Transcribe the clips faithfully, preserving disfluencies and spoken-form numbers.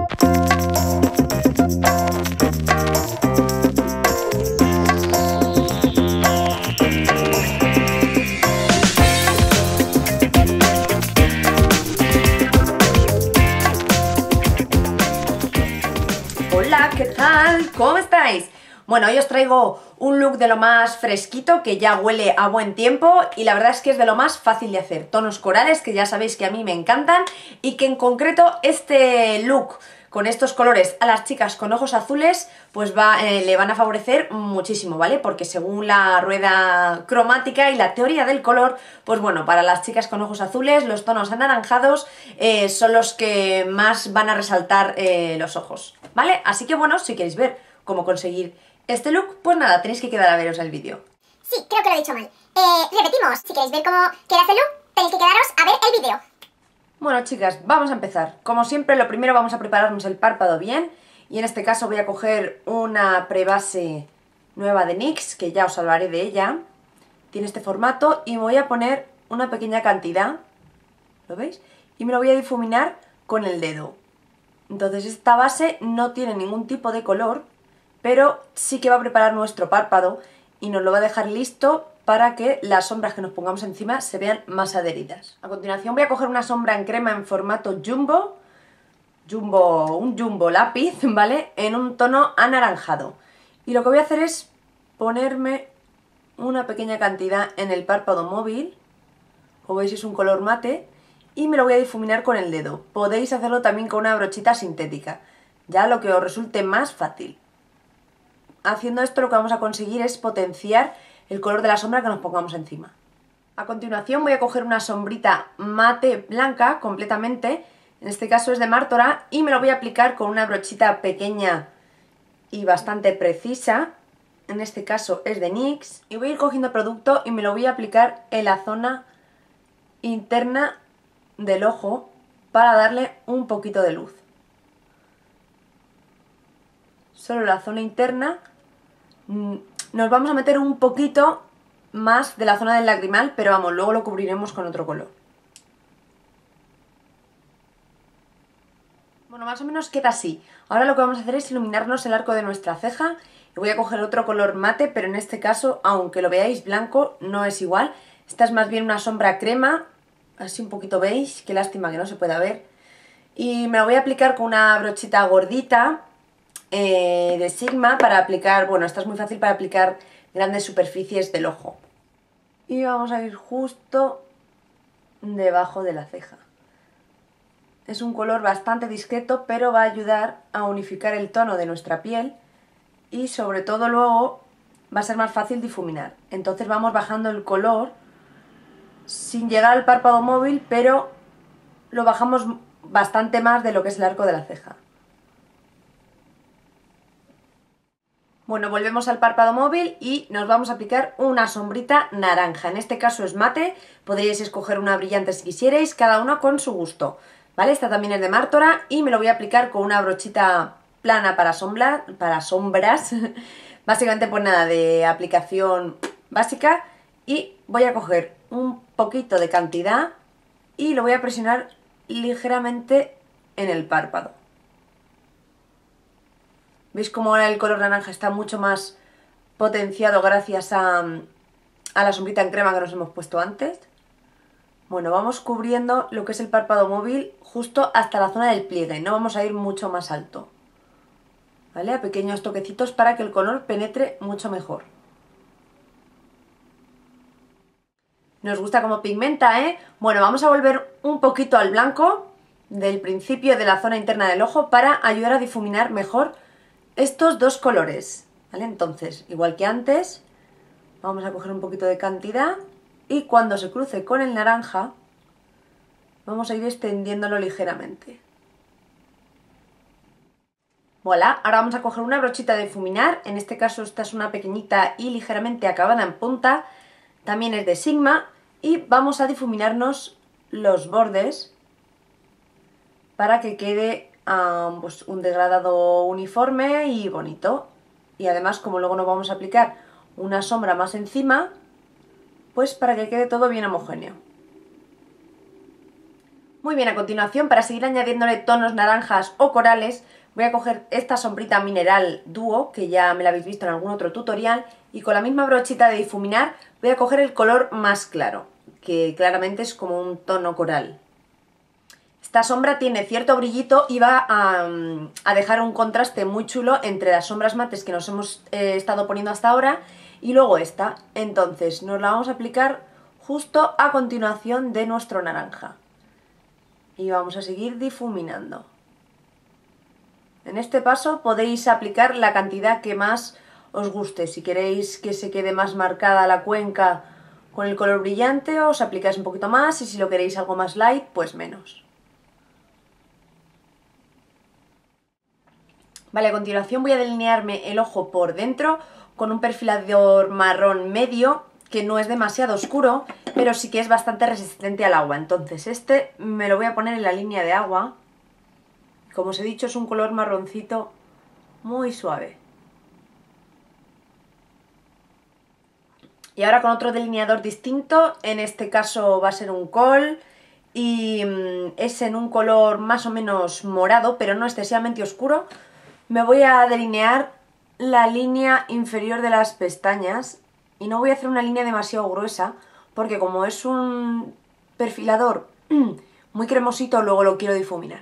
Hola, ¿qué tal? ¿Cómo estáis? Bueno, hoy os traigo un look de lo más fresquito, que ya huele a buen tiempo y la verdad es que es de lo más fácil de hacer. Tonos corales, que ya sabéis que a mí me encantan, y que en concreto este look con estos colores a las chicas con ojos azules pues va, eh, le van a favorecer muchísimo, ¿vale? Porque según la rueda cromática y la teoría del color, pues bueno, para las chicas con ojos azules los tonos anaranjados eh, son los que más van a resaltar eh, los ojos, ¿vale? Así que bueno, si queréis ver cómo conseguir este look, pues nada, tenéis que quedar a veros el vídeo. Sí, creo que lo he dicho mal. Eh, repetimos, si queréis ver cómo queda este look, tenéis que quedaros a ver el vídeo. Bueno, chicas, vamos a empezar. Como siempre, lo primero vamos a prepararnos el párpado bien, y en este caso voy a coger una prebase nueva de NYX, que ya os hablaré de ella. Tiene este formato y me voy a poner una pequeña cantidad, ¿lo veis? Y me lo voy a difuminar con el dedo. Entonces esta base no tiene ningún tipo de color, pero sí que va a preparar nuestro párpado y nos lo va a dejar listo para que las sombras que nos pongamos encima se vean más adheridas. A continuación voy a coger una sombra en crema en formato jumbo, jumbo, un jumbo lápiz, ¿vale? En un tono anaranjado. Y lo que voy a hacer es ponerme una pequeña cantidad en el párpado móvil, como veis es un color mate, y me lo voy a difuminar con el dedo. Podéis hacerlo también con una brochita sintética, ya lo que os resulte más fácil. Haciendo esto lo que vamos a conseguir es potenciar el color de la sombra que nos pongamos encima. A continuación voy a coger una sombrita mate blanca completamente, en este caso es de Martora, y me lo voy a aplicar con una brochita pequeña y bastante precisa, en este caso es de NYX, y voy a ir cogiendo producto y me lo voy a aplicar en la zona interna del ojo para darle un poquito de luz. Solo la zona interna. Nos vamos a meter un poquito más de la zona del lagrimal, pero vamos, luego lo cubriremos con otro color. Bueno, más o menos queda así. Ahora lo que vamos a hacer es iluminarnos el arco de nuestra ceja. Y voy a coger otro color mate, pero en este caso, aunque lo veáis blanco, no es igual. Esta es más bien una sombra crema, así un poquito beige, qué lástima que no se pueda ver. Y me lo voy a aplicar con una brochita gordita, Eh, de Sigma, para aplicar, bueno, esta es muy fácil para aplicar grandes superficies del ojo. Y vamos a ir justo debajo de la ceja. Es un color bastante discreto, pero va a ayudar a unificar el tono de nuestra piel y sobre todo luego va a ser más fácil difuminar. Entonces vamos bajando el color sin llegar al párpado móvil, pero lo bajamos bastante más de lo que es el arco de la ceja. Bueno, volvemos al párpado móvil y nos vamos a aplicar una sombrita naranja. En este caso es mate, podríais escoger una brillante si quisierais, cada uno con su gusto, ¿vale? Esta también es de Martora y me lo voy a aplicar con una brochita plana para, sombra, para sombras. Básicamente pues nada, de aplicación básica, y voy a coger un poquito de cantidad y lo voy a presionar ligeramente en el párpado. ¿Veis cómo ahora el color naranja está mucho más potenciado gracias a, a la sombrita en crema que nos hemos puesto antes? Bueno, vamos cubriendo lo que es el párpado móvil justo hasta la zona del pliegue, no vamos a ir mucho más alto, ¿vale? A pequeños toquecitos para que el color penetre mucho mejor. Nos gusta como pigmenta, ¿eh? Bueno, vamos a volver un poquito al blanco del principio de la zona interna del ojo para ayudar a difuminar mejor estos dos colores, ¿vale? Entonces, igual que antes, vamos a coger un poquito de cantidad y cuando se cruce con el naranja vamos a ir extendiéndolo ligeramente. Voilà, ahora vamos a coger una brochita de difuminar, en este caso esta es una pequeñita y ligeramente acabada en punta, también es de Sigma, y vamos a difuminarnos los bordes para que quede Um, pues un degradado uniforme y bonito. Y además, como luego nos vamos a aplicar una sombra más encima, pues para que quede todo bien homogéneo. Muy bien, a continuación, para seguir añadiéndole tonos naranjas o corales, voy a coger esta sombrita mineral dúo, que ya me la habéis visto en algún otro tutorial, y con la misma brochita de difuminar voy a coger el color más claro, que claramente es como un tono coral. Esta sombra tiene cierto brillito y va a, a dejar un contraste muy chulo entre las sombras mates que nos hemos eh, estado poniendo hasta ahora y luego esta. Entonces nos la vamos a aplicar justo a continuación de nuestro naranja. Y vamos a seguir difuminando. En este paso podéis aplicar la cantidad que más os guste. Si queréis que se quede más marcada la cuenca con el color brillante, os aplicáis un poquito más, y si lo queréis algo más light, pues menos. Vale, a continuación voy a delinearme el ojo por dentro con un perfilador marrón medio, que no es demasiado oscuro, pero sí que es bastante resistente al agua. Entonces este me lo voy a poner en la línea de agua. Como os he dicho, es un color marroncito muy suave. Y ahora con otro delineador distinto, en este caso va a ser un kohl, y es en un color más o menos morado, pero no excesivamente oscuro. Me voy a delinear la línea inferior de las pestañas. Y no voy a hacer una línea demasiado gruesa, porque como es un perfilador muy cremosito, luego lo quiero difuminar.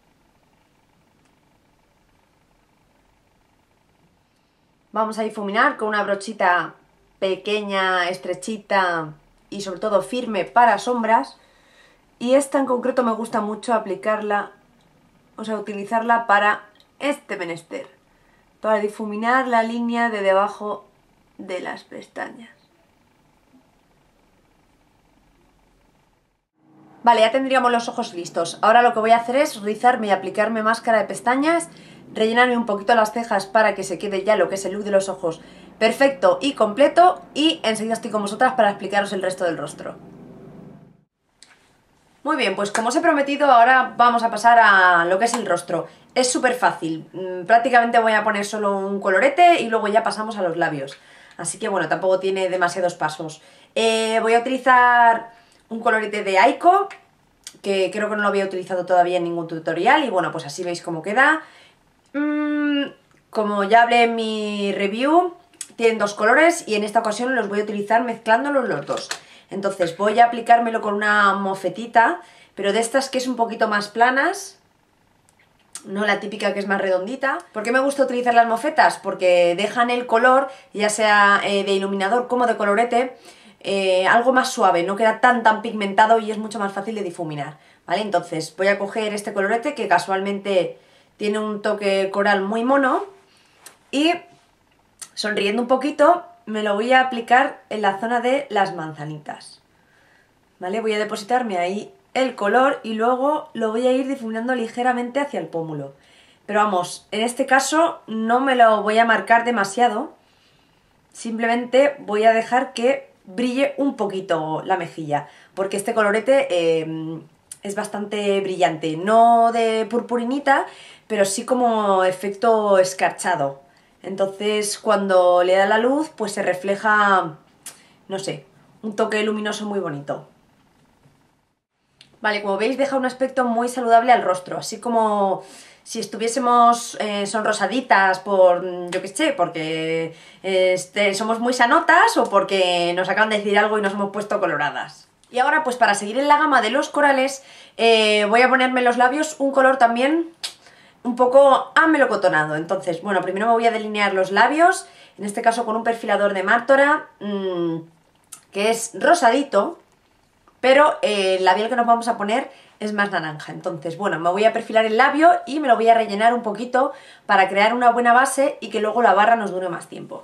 Vamos a difuminar con una brochita pequeña, estrechita y sobre todo firme para sombras. Y esta en concreto me gusta mucho aplicarla, o sea, utilizarla para este menester, para difuminar la línea de debajo de las pestañas. Vale, ya tendríamos los ojos listos. Ahora lo que voy a hacer es rizarme y aplicarme máscara de pestañas, rellenarme un poquito las cejas para que se quede ya lo que es el look de los ojos perfecto y completo, y enseguida estoy con vosotras para explicaros el resto del rostro. Muy bien, pues como os he prometido, ahora vamos a pasar a lo que es el rostro. Es súper fácil, prácticamente voy a poner solo un colorete y luego ya pasamos a los labios. Así que bueno, tampoco tiene demasiados pasos. Eh, voy a utilizar un colorete de Aiko, que creo que no lo había utilizado todavía en ningún tutorial, y bueno, pues así veis cómo queda. Mm, como ya hablé en mi review, tienen dos colores y en esta ocasión los voy a utilizar mezclándolos los dos. Entonces voy a aplicármelo con una mofetita, pero de estas que es un poquito más planas, no la típica que es más redondita. ¿Por qué me gusta utilizar las mofetas? Porque dejan el color, ya sea eh, de iluminador como de colorete, eh, algo más suave, no queda tan tan pigmentado y es mucho más fácil de difuminar, ¿vale? Entonces voy a coger este colorete que casualmente tiene un toque coral muy mono y sonriendo un poquito me lo voy a aplicar en la zona de las manzanitas, ¿vale? Voy a depositarme ahí el color y luego lo voy a ir difuminando ligeramente hacia el pómulo. Pero vamos, en este caso no me lo voy a marcar demasiado, simplemente voy a dejar que brille un poquito la mejilla, porque este colorete eh, es bastante brillante, no de purpurinita, pero sí como efecto escarchado. Entonces cuando le da la luz pues se refleja, no sé, un toque luminoso muy bonito. Vale, como veis deja un aspecto muy saludable al rostro, así como si estuviésemos eh, sonrosaditas por, yo qué sé, porque este, somos muy sanotas o porque nos acaban de decir algo y nos hemos puesto coloradas. Y ahora pues para seguir en la gama de los corales eh, voy a ponerme en los labios un color también un poco amelocotonado. Entonces, bueno, primero me voy a delinear los labios, en este caso con un perfilador de Martora, mmm, que es rosadito, pero eh, el labial que nos vamos a poner es más naranja. Entonces, bueno, me voy a perfilar el labio y me lo voy a rellenar un poquito para crear una buena base y que luego la barra nos dure más tiempo.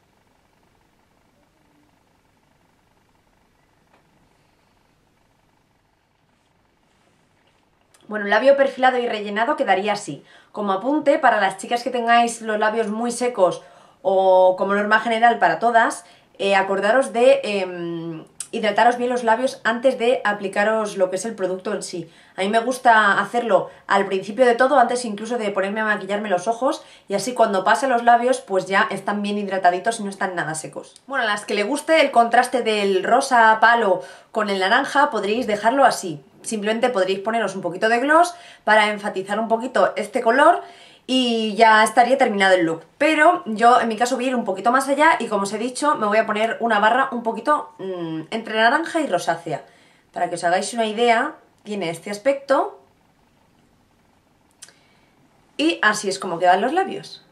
Bueno, el labio perfilado y rellenado quedaría así. Como apunte, para las chicas que tengáis los labios muy secos o como norma general para todas, eh, acordaros de eh, hidrataros bien los labios antes de aplicaros lo que es el producto en sí. A mí me gusta hacerlo al principio de todo, antes incluso de ponerme a maquillarme los ojos, y así cuando pase los labios pues ya están bien hidrataditos y no están nada secos. Bueno, a las que le guste el contraste del rosa palo con el naranja podréis dejarlo así. simplemente podréis poneros un poquito de gloss para enfatizar un poquito este color y ya estaría terminado el look. Pero yo en mi caso voy a ir un poquito más allá y, como os he dicho, me voy a poner una barra un poquito mmm, entre naranja y rosácea. Para que os hagáis una idea, tiene este aspecto y así es como quedan los labios.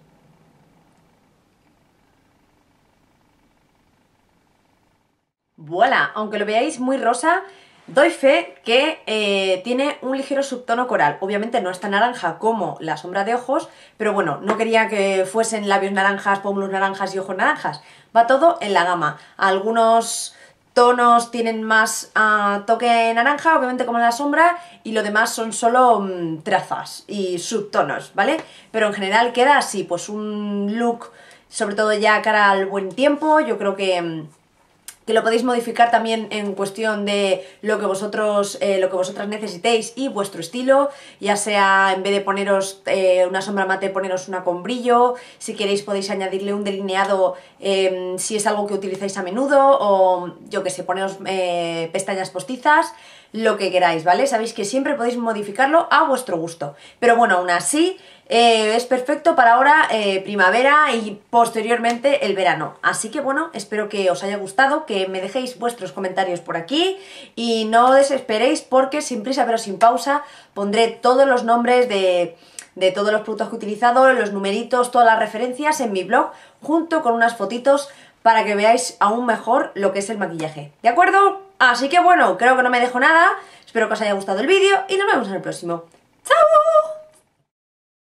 ¡Voilà! Aunque lo veáis muy rosa, doy fe que eh, tiene un ligero subtono coral. Obviamente no es tan naranja como la sombra de ojos, pero bueno, no quería que fuesen labios naranjas, pómulos naranjas y ojos naranjas. Va todo en la gama. Algunos tonos tienen más uh, toque naranja, obviamente como en la sombra, y lo demás son solo um, trazas y subtonos, ¿vale? Pero en general queda así, pues un look, sobre todo ya cara al buen tiempo. Yo creo que... Um, que lo podéis modificar también en cuestión de lo que vosotros eh, lo que vosotras necesitéis y vuestro estilo, ya sea en vez de poneros eh, una sombra mate, poneros una con brillo. Si queréis podéis añadirle un delineado eh, si es algo que utilizáis a menudo, o yo que sé, poneros eh, pestañas postizas, lo que queráis, ¿vale? Sabéis que siempre podéis modificarlo a vuestro gusto, pero bueno, aún así eh, es perfecto para ahora eh, primavera y posteriormente el verano. Así que bueno, espero que os haya gustado, que me dejéis vuestros comentarios por aquí y no desesperéis, porque sin prisa pero sin pausa pondré todos los nombres de... de todos los productos que he utilizado, los numeritos, todas las referencias en mi blog, junto con unas fotitos para que veáis aún mejor lo que es el maquillaje, ¿de acuerdo? Así que bueno, creo que no me dejo nada, espero que os haya gustado el vídeo y nos vemos en el próximo. ¡Chao!